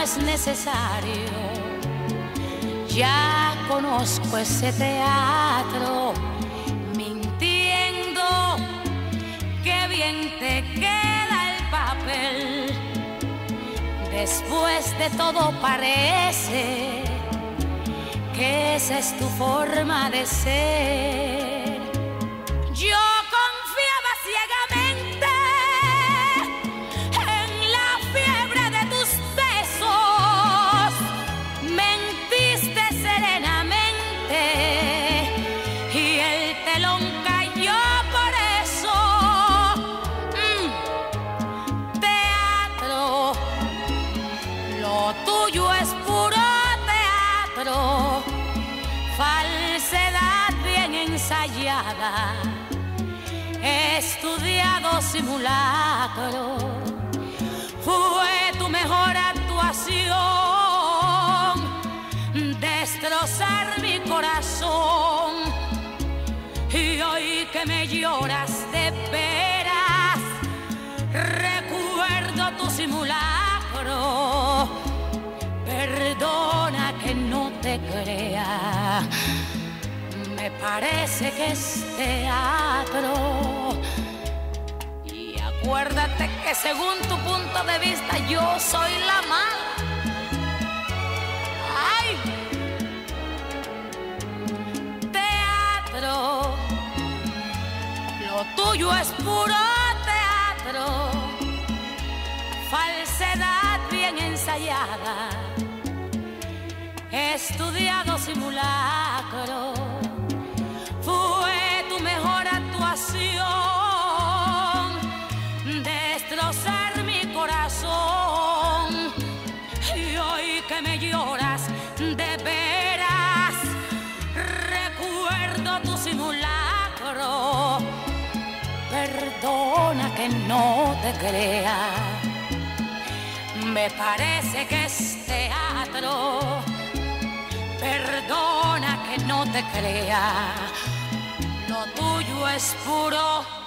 es necesario. Ya conozco ese teatro, mintiendo, qué bien te queda el papel. Después de todo parece que esa es tu forma de ser. Yo confiaba ciegamente en la fiebre de tus besos, mentiste serenamente y el telón cayó por eso. Teatro, lo tuyo es puro teatro, falsedad bien ensayada, estudiado simulacro. Fue tu mejor actuación, destrozar mi corazón. Y hoy que me lloras de veras, recuerdo tu simulacro. Perdona que no te crea, me parece que es teatro. Y acuérdate que según tu punto de vista yo soy la mala. ¡Ay! Teatro, lo tuyo es puro teatro, falsedad bien ensayada, estudiado simulacro. Fue tu mejor actuación, destrozar mi corazón. Y hoy que me lloras de veras, recuerdo tu simulacro. Perdona que no te crea, me parece que es teatro. Perdona que no te crea, lo tuyo es puro